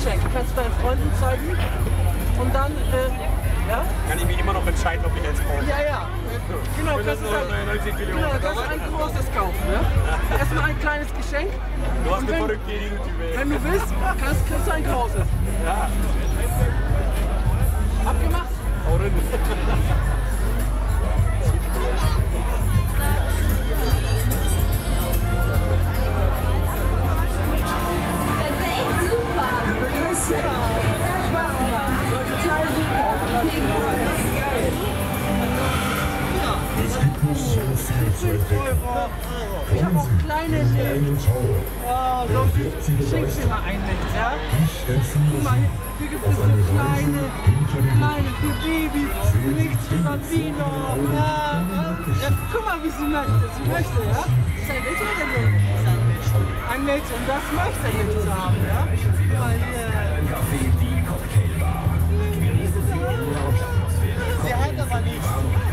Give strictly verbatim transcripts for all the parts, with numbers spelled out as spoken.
Geschenk. Kannst du deinen Freunden zeigen und dann, äh, ja? Kann ich mich immer noch entscheiden, ob ich jetzt kaufe. Ja, ja. Genau, kannst du sagen, genau, kannst du ein großes kaufen, ja? Erstmal ein kleines Geschenk. Du hast und eine wenn, verrückte Idee, die wenn du willst, kannst, kriegst du ein großes. Ja. Abgemacht? Hau rein. Ich habe auch kleine Läden. Oh, so schenkst du mal ein mit, ja? Guck mal, hier, hier gibt es so kleine, kleine für Babys, nichts für Bambino. Ja, ja, guck mal, wie sie möchte. Sie möchte, ja? Ist ein Mädchen oder ein Junge? Ein Mädchen, das möchte nichts haben, ja? Guck mal hier. Sie hat aber nichts.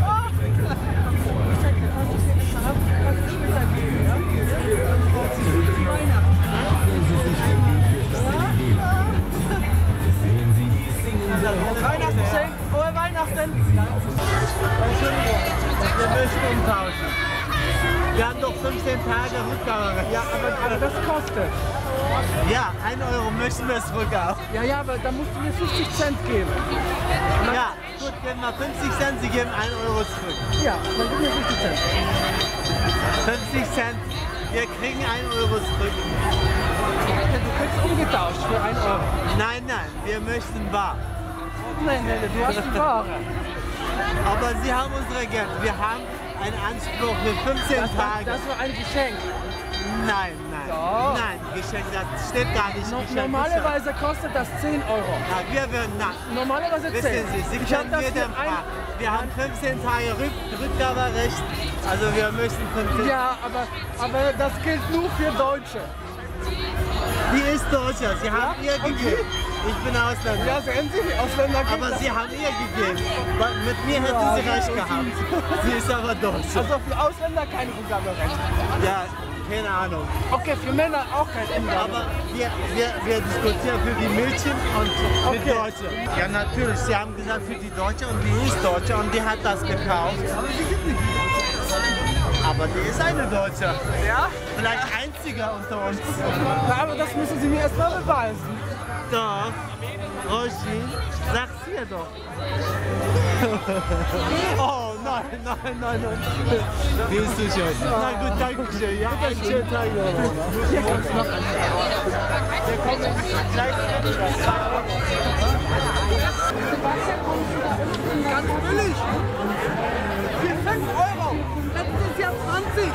Weihnachtsgeschenk, frohe Weihnachten! Entschuldigung, wir möchten umtauschen. Wir haben doch fünfzehn Tage Rückgaberecht. Ja, aber, aber das kostet. Ja, ein Euro möchten wir es rückgab. Ja, ja, aber da musst du mir fünfzig Cent geben. Ja, gut, geben wir fünfzig Cent, Sie geben ein Euro zurück. Ja, dann gib mir fünfzig Cent. fünfzig Cent, wir kriegen ein Euro zurück. Du kriegst umgetauscht für ein Euro. Nein, nein, wir möchten bar. Nein, Helle, du hast die Ware. Aber Sie haben unsere Geld. Wir haben einen Anspruch für fünfzehn das war, Tage. Das war ein Geschenk. Nein, nein. Doch. Nein, Geschenk, das steht gar nicht. No, normalerweise kostet das zehn Euro. Ja, wir würden nach. Normalerweise zehn. Wissen Sie, Sie können jedem fragen. Wir haben fünfzehn Tage Rück Rückgaberecht. Also wir müssen fünfzehn. Ja, aber, aber das gilt nur für Deutsche. Die ist Deutscher, Sie haben ja? ihr gegeben. Ich bin Ausländer. Ja, sehen Sie, die Ausländer geben. Aber Sie haben ihr gegeben. Mit mir hätten ja, Sie recht gehabt. Sie ist aber Deutsche. Also für Ausländer kein Rückgaberecht. Ja, keine Ahnung. Okay, für Männer auch kein Rückgaberecht. Aber wir, wir, wir diskutieren für die Mädchen und für okay. die Deutsche. Ja, natürlich. Sie haben gesagt für die Deutsche und die ist Deutsche und die hat das gekauft. Aber die gibt nicht. Aber die ist eine Deutsche. Ja? Vielleicht einziger unter uns. Ja, aber das müssen Sie mir erst mal beweisen. Doch. Roshi, sag's mir doch. Oh nein, nein, nein, nein. Wie ist du schön? Na gut, danke schön. Ja, einen schönen Tag noch. Hier kommst noch an. Wir kommen gleich. Ganz billig. Für fünf Euro. Letztes Jahr zwanzig.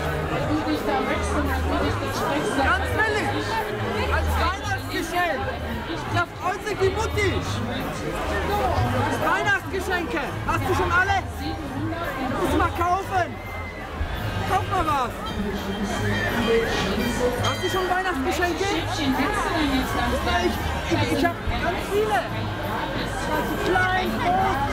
Ganz billig. Als Weihnachtsgeschenk. Da freut sich die Mutti. Weihnachtsgeschenke. Hast du schon alle? Muss mal kaufen. Kauf mal was. Hast du schon Weihnachtsgeschenke? Ich, ich, ich habe ganz viele. Also klein, groß.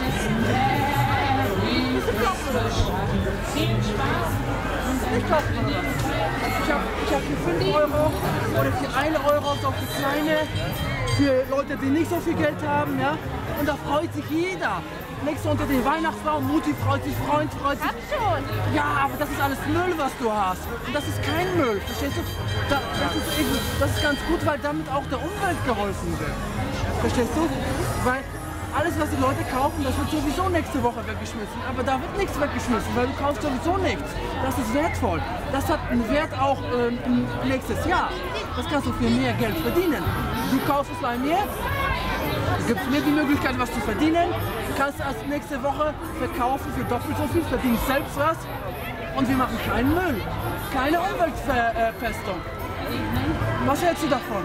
Ich kaufe mal was. Ich habe ich hab für fünf Euro oder für einen Euro so für kleine, für Leute, die nicht so viel Geld haben. Ja? Und da freut sich jeder. Legst du unter den Weihnachtsbaum, Mutti freut sich, Freund freut sich. Hab schon. Ja, aber das ist alles Müll, was du hast. Und das ist kein Müll, verstehst du? Da, das, ist eben, das ist ganz gut, weil damit auch der Umwelt geholfen wird. Verstehst du? Weil alles, was die Leute kaufen, das wird sowieso nächste Woche weggeschmissen. Aber da wird nichts weggeschmissen, weil du kaufst sowieso nichts. Das ist wertvoll. Das hat einen Wert auch äh, nächstes Jahr. Das kannst du für mehr Geld verdienen. Du kaufst es bei mir, gibst mir die Möglichkeit, was zu verdienen. Du kannst es nächste Woche verkaufen für doppelt so viel, verdienst selbst was. Und wir machen keinen Müll. Keine Umweltverpestung. Was hältst du davon?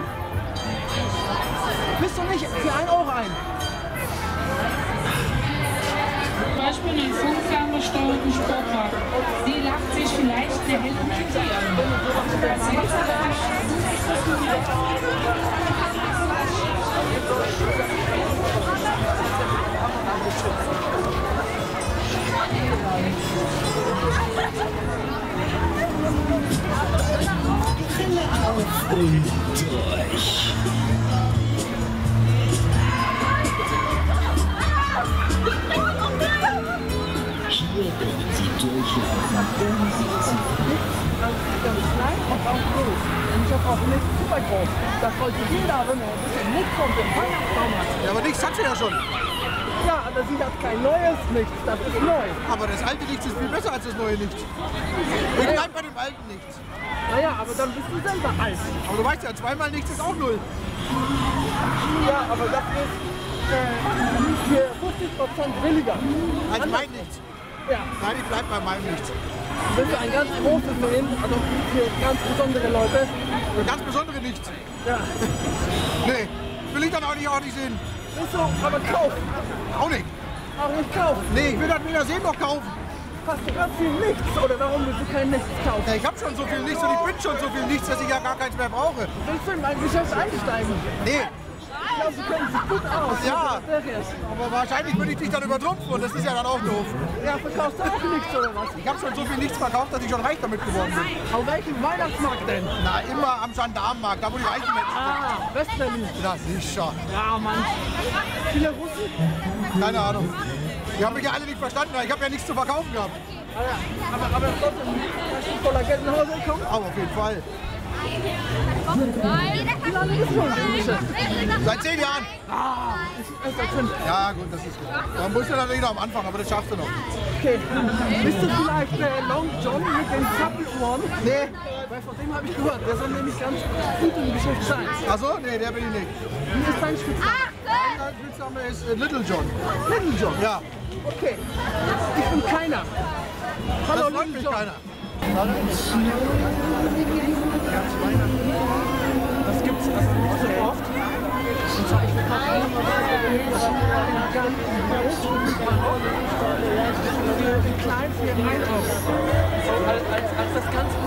Bist du nicht für einen Euro ein? Zum Beispiel einen funkferngesteuerten Sportwagen. Sie lacht sich vielleicht der Hello Kitty an. Das hilft Und durch. Ganz klein und auch groß. Und ich habe auch nicht super groß. Das wollte jeder haben, ein bisschen Licht von dem Weihnachtsbaum hat. Ja, aber nichts hat sie ja schon. Ja, aber sie hat kein neues Licht, das ist neu. Aber das alte Licht ist viel besser als das neue Licht. Ich bleib bei dem alten Licht. Naja, aber dann bist du selber alt. Aber du weißt ja, zweimal nichts ist auch null. Ja, aber das ist äh, für fünfzig Prozent billiger. Als mein Licht. Ja, Nein, ich bleib bei meinem Licht. wenn du ein ganz großes nehmen, also für ganz besondere Leute. Für ganz besondere nicht. Ja, Nee, will ich dann auch nicht, auch nicht sehen. ist so, aber kauf. Auch nicht. Auch nicht kaufen. Nee, ich will das weder sehen noch kaufen. Hast du ganz viel nichts oder warum willst du kein nichts kaufen? Ja, ich habe schon so viel nichts und ich bin schon so viel nichts, dass ich ja gar keins mehr brauche. Willst du in mein Geschäft einsteigen? Nee, Ich glaube, du kennst dich gut aus. Ja. Der ist. aber wahrscheinlich würde ich dich dann übertrumpfen und das ist ja dann auch doof. Ja, verkaufst du auch nichts oder was? Ich habe schon so viel nichts verkauft, dass ich schon reich damit geworden bin. Auf welchem Weihnachtsmarkt denn? Na, immer am Gendarmenmarkt, da wo die reichen Menschen sind. Ah, Westberlin. Ja, sicher. Ja, Mann. Viele Russen? Keine Ahnung. Die haben mich ja alle nicht verstanden, weil ich habe ja nichts zu verkaufen gehabt. Ah, ja. Aber, aber trotzdem, hast du voller Geld nach Hause gekommen? Aber auf jeden Fall. Wie lange bist du im Geschäft? Seit zehn Jahren. Ah, ich erst seit fünf. Ja, gut, das ist gut. Dann musst du natürlich noch am Anfang, aber das schaffst du noch. Okay. Bist du vielleicht der Long John mit den Zappelohren? Nee. Weil von dem habe ich gehört, der soll nämlich ganz gut im Geschäft sein. Achso, nee, der bin ich nicht. Wie ist dein Spitzname? Mein Spitzname ist äh, Little John. Little John. Ja, Okay. Ich bin keiner. Hallo, das freut Little mich John. keiner. Das gibt's also nicht so oft. Und zwar, ich verkaufe für den kleinen für ein Euro. So, als, als, als das ganz